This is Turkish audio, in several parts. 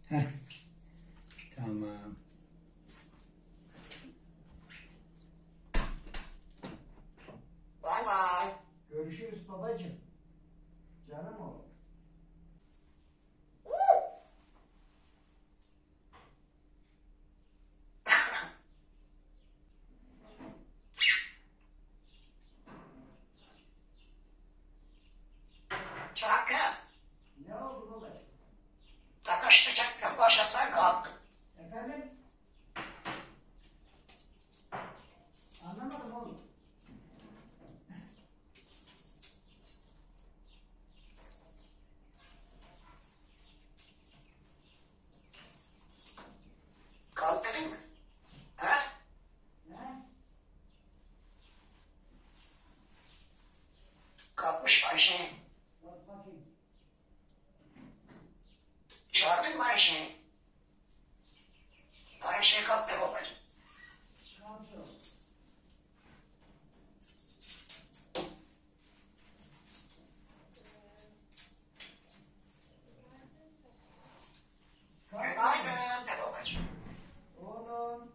Heh. Tamam. Bay bay. Görüşürüz babacığım. Canım oğlum. Çakı. Ne oldu babacığım? Takıştıracakken başlasan kalk. Efendim? Anlamadım oğlum. Kalk dedin mi? He? Ne? Kalkmış Ayşe'yi. Bak bakayım. Çağırdın mı Ayşe'yi? Ayşe'yi kalk de babacığım. Kalktı oğlum. Günaydın de babacığım. Oğlum.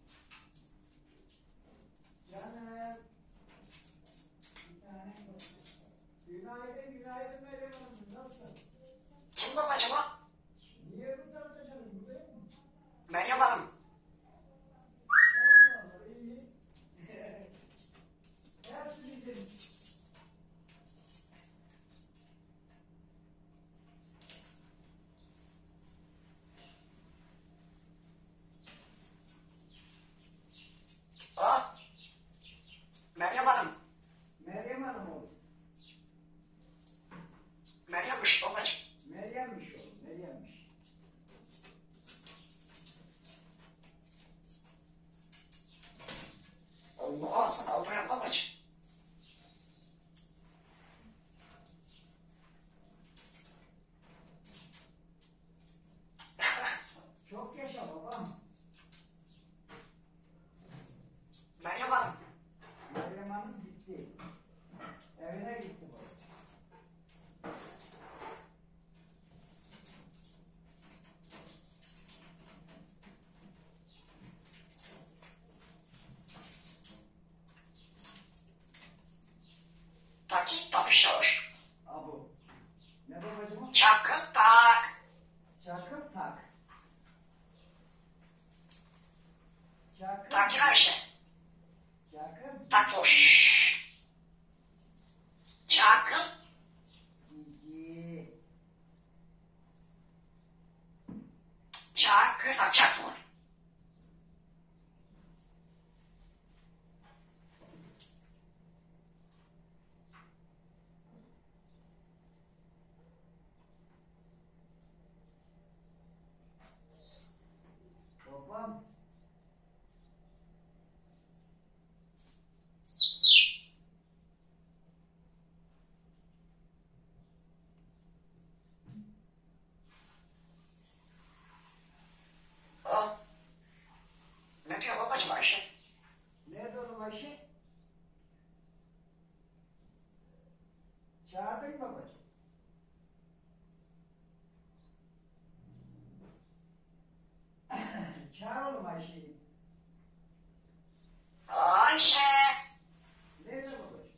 Canım. Bir tane. Günaydın, günaydın Meryem Hanım. Nasılsın? Kim babacığım o? Niye bu tarafta canım? Buradayım mı? Meryem Hanım. Allah Allah, iyi. Hepsi bizim. O. Meryem Hanım. Meryem Hanım oğlum. Meryem'miş babacığım. Meryem'miş oğlum, Meryem'miş. Allah ağzını aldıran babacığım. Çok yaşa babam. Meryem Hanım. Meryem Hanım gitti. Evine gitti baba. Takip tanışıyor. Abu. Ne babacığım o? Çakı tak. Çakır tak. Çakır. Takip Ayşe. Çakır. Takoş. Çakı. Cici. Çakı da çakı. Babam. O. Ne diyor babacığım Ayşe? Nerede oğlum Ayşe? Çağırdın mı babacığım? Çağır oğlum Ayşe'yi. Ayşe. Nerede babacığım?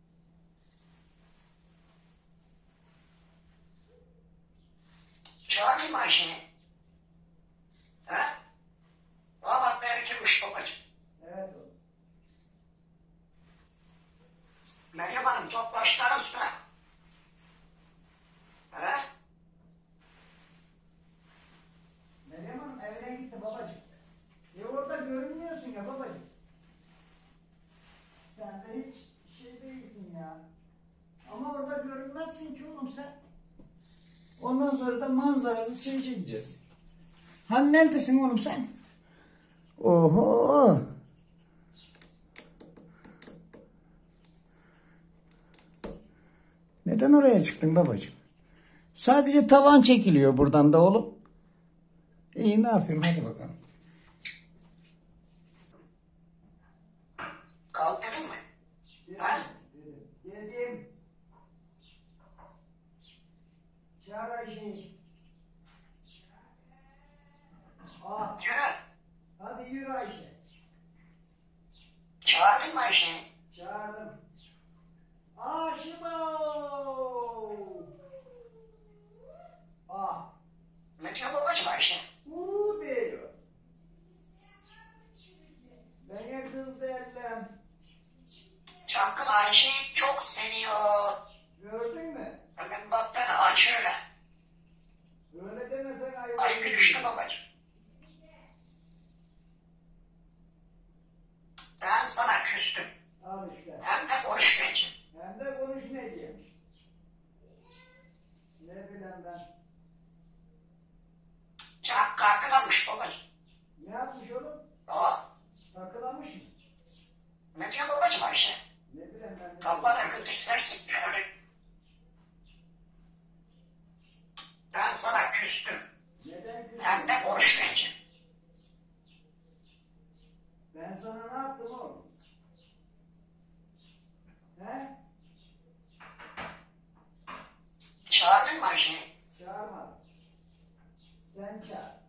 Çağırayım Ayşe'yi. He? Baba belki babacığım. Evet oğlum. Meryem Hanım toplaşlarız da. He? Meryem Hanım evine gitti babacığım. Orada görünmüyorsun ya babacığım. Sen de hiç şey değilsin ya. Ama orada görünmezsin ki oğlum sen. Ondan sonra da manzarası şey çekeceğiz. Hani neredesin oğlum sen? Oho! Neden oraya çıktın babacığım? Sadece tavan çekiliyor buradan da oğlum. İyi ne yapayım hadi bakalım. Kalk dedin mi? He? Dedim. Çağır Ayşe'yi. Ay gülüşlü babacığım. Ben sana küstüm. Al işte. Hem de konuşmayacağım. Hem de konuşmayacağım. Ne bileyim ben. Çak kalkılamış babacığım. Ne yapmış oğlum? Aa, Takılamış mı? ne diyor babacığım Ayşe? Ne bileyim ben. Ne Kafana gıdıksarsın şöyle. Ben sana küstüm. Neden küstün? Hem de konuşmayacağım. Ben sana ne yaptım oğlum? He? Çağırdın mı Ayşe'yi? Çağırmadım. Sen çağır.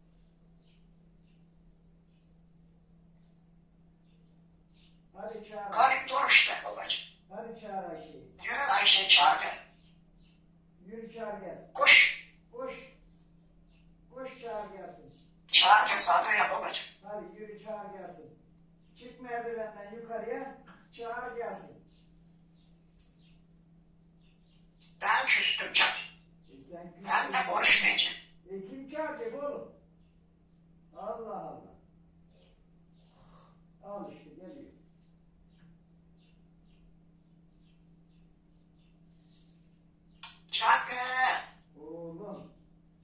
Hadi çağır. Garip dur işte babacığım. Hadi çağır Ayşe'yi. Yürü Ayşe çağır gel. Yürü çağır gel. Koş. Koş. Koş çağır gelsin. Çağır gel sağda ya babacığım. Hadi yürü çağır gelsin. Çık merdivenden yukarıya. Çağır gelsin. Ben küstüm çak. Sen Ben de konuşmayacağım. Kim çağıracak oğlum? Allah Allah. Al işte geliyor. Çak. Oğlum.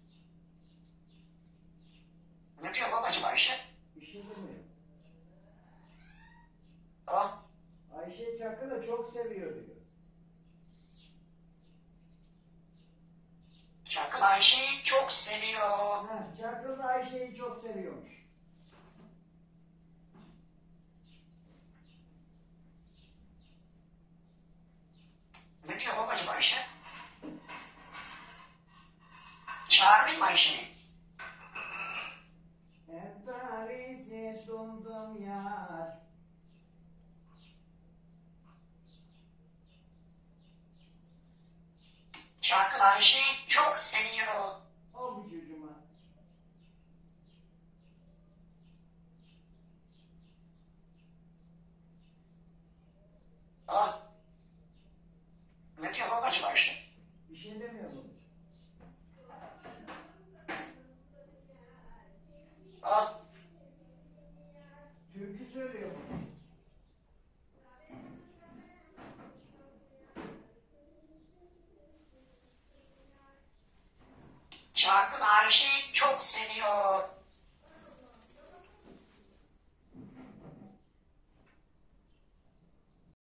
Ne diyor babacığım Ayşe? Bir şey demiyor. O. Ayşe Çakı da çok seviyor diyor. Çakıl Ayşe'yi çok seviyor. Ha, Çakı da Ayşe'yi çok seviyormuş. Ne diyor babacığım Ayşe? Çağırdın mı Ayşe'yi? Hep Paris'e dondum yar. Çakıl Ayşe'yi çok seviyor. O bu çocuğuma. O. Ne diyor babacığım Ayşe? Bir şey demiyor bu. O. Türkü söylüyor bu. Çakıl Ayşe'yi çok seviyor.